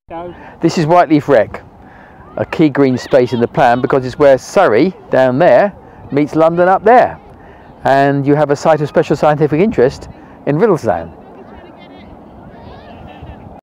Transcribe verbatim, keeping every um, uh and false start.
This is Whyteleafe Rec, a key green space in the plan because it's where Surrey down there meets London up there, and you have a site of special scientific interest in Whyteleafe.